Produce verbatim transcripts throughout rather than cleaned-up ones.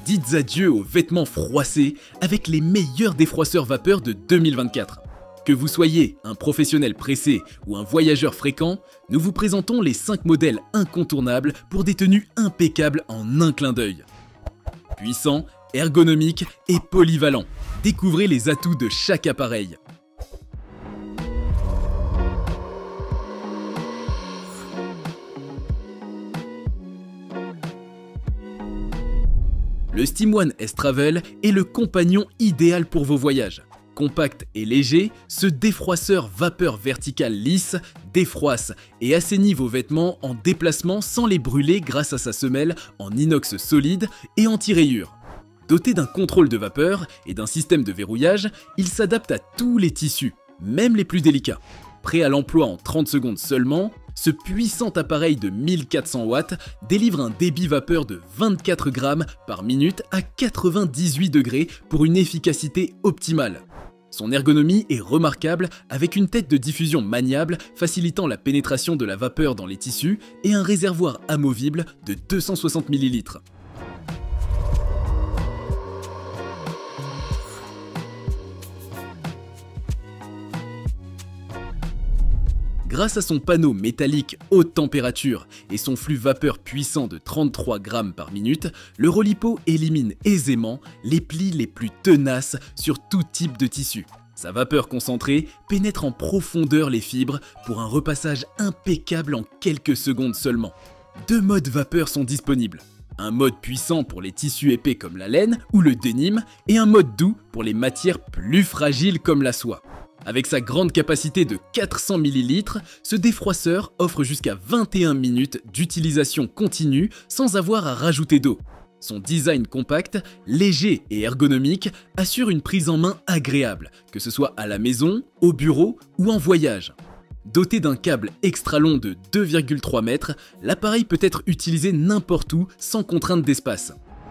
dites adieu aux vêtements froissés avec les meilleurs défroisseurs vapeur de deux mille vingt-quatre. Que vous soyez un professionnel pressé ou un voyageur fréquent, nous vous présentons les cinq modèles incontournables pour des tenues impeccables en un clin d'œil. Puissant, ergonomique et polyvalent, découvrez les atouts de chaque appareil. Le SteamOne S-Travel est le compagnon idéal pour vos voyages. Compact et léger, ce défroisseur vapeur verticale lisse défroisse et assainit vos vêtements en déplacement sans les brûler grâce à sa semelle en inox solide et anti-rayures. Doté d'un contrôle de vapeur et d'un système de verrouillage, il s'adapte à tous les tissus, même les plus délicats. Prêt à l'emploi en trente secondes seulement, ce puissant appareil de mille quatre cents watts délivre un débit vapeur de vingt-quatre grammes par minute à quatre-vingt-dix-huit degrés pour une efficacité optimale. Son ergonomie est remarquable avec une tête de diffusion maniable facilitant la pénétration de la vapeur dans les tissus et un réservoir amovible de deux cent soixante millilitres. Grâce à son panneau métallique haute température et son flux vapeur puissant de trente-trois grammes par minute, le Rolipo élimine aisément les plis les plus tenaces sur tout type de tissu. Sa vapeur concentrée pénètre en profondeur les fibres pour un repassage impeccable en quelques secondes seulement. Deux modes vapeur sont disponibles. Un mode puissant pour les tissus épais comme la laine ou le denim et un mode doux pour les matières plus fragiles comme la soie. Avec sa grande capacité de quatre cents millilitres, ce défroisseur offre jusqu'à vingt et une minutes d'utilisation continue sans avoir à rajouter d'eau. Son design compact, léger et ergonomique assure une prise en main agréable, que ce soit à la maison, au bureau ou en voyage. Doté d'un câble extra long de deux virgule trois mètres, l'appareil peut être utilisé n'importe où sans contrainte d'espace.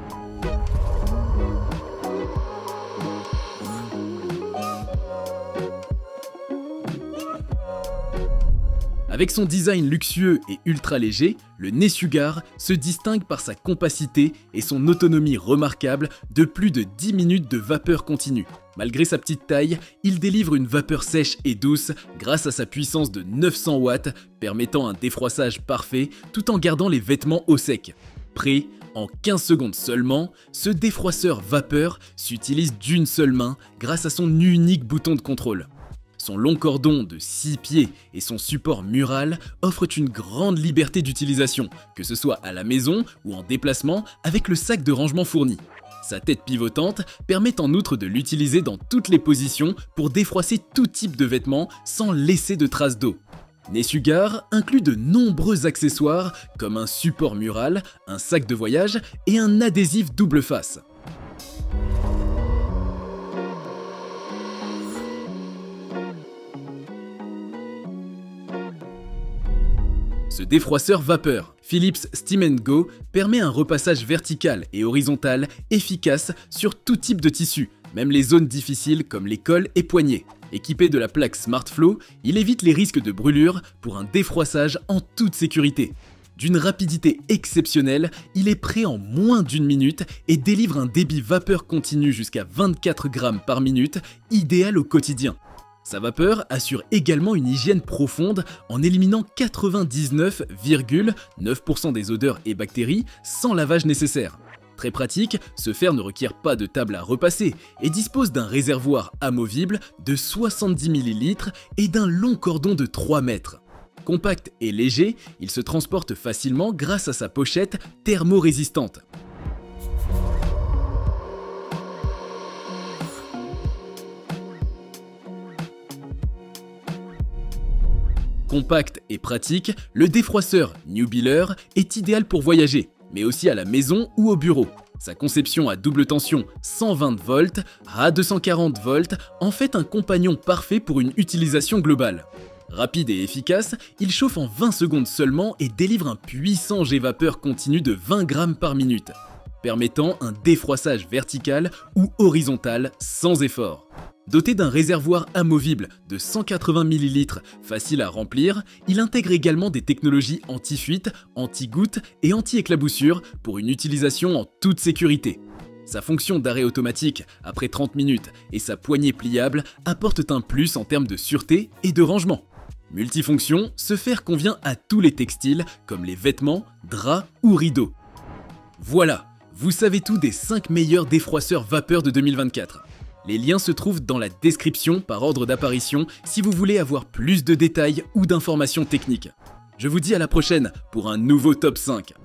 Avec son design luxueux et ultra léger, le Nessugar se distingue par sa compacité et son autonomie remarquable de plus de dix minutes de vapeur continue. Malgré sa petite taille, il délivre une vapeur sèche et douce grâce à sa puissance de neuf cents watts, permettant un défroissage parfait tout en gardant les vêtements au sec. Prêt en quinze secondes seulement, ce défroisseur vapeur s'utilise d'une seule main grâce à son unique bouton de contrôle. Son long cordon de six pieds et son support mural offrent une grande liberté d'utilisation, que ce soit à la maison ou en déplacement avec le sac de rangement fourni. Sa tête pivotante permet en outre de l'utiliser dans toutes les positions pour défroisser tout type de vêtements sans laisser de traces d'eau. Nessugar inclut de nombreux accessoires comme un support mural, un sac de voyage et un adhésif double face. Ce défroisseur vapeur Philips Steam and Go permet un repassage vertical et horizontal efficace sur tout type de tissu, même les zones difficiles comme les cols et poignets. Équipé de la plaque SmartFlow, il évite les risques de brûlure pour un défroissage en toute sécurité. D'une rapidité exceptionnelle, il est prêt en moins d'une minute et délivre un débit vapeur continu jusqu'à vingt-quatre grammes par minute, idéal au quotidien. Sa vapeur assure également une hygiène profonde en éliminant quatre-vingt-dix-neuf virgule neuf pour cent des odeurs et bactéries sans lavage nécessaire. Très pratique, ce fer ne requiert pas de table à repasser et dispose d'un réservoir amovible de soixante-dix millilitres et d'un long cordon de trois mètres. Compact et léger, il se transporte facilement grâce à sa pochette thermo-résistante. Compact et pratique, le défroisseur Newbeeler est idéal pour voyager, mais aussi à la maison ou au bureau. Sa conception à double tension cent vingt volts à deux cent quarante volts en fait un compagnon parfait pour une utilisation globale. Rapide et efficace, il chauffe en vingt secondes seulement et délivre un puissant jet vapeur continu de vingt grammes par minute, permettant un défroissage vertical ou horizontal sans effort. Doté d'un réservoir amovible de cent quatre-vingts millilitres facile à remplir, il intègre également des technologies anti-fuite, anti-goutte et anti-éclaboussure pour une utilisation en toute sécurité. Sa fonction d'arrêt automatique après trente minutes et sa poignée pliable apportent un plus en termes de sûreté et de rangement. Multifonction, ce fer convient à tous les textiles comme les vêtements, draps ou rideaux. Voilà, vous savez tout des cinq meilleurs défroisseurs vapeur de deux mille vingt-quatre. Les liens se trouvent dans la description par ordre d'apparition si vous voulez avoir plus de détails ou d'informations techniques. Je vous dis à la prochaine pour un nouveau top cinq.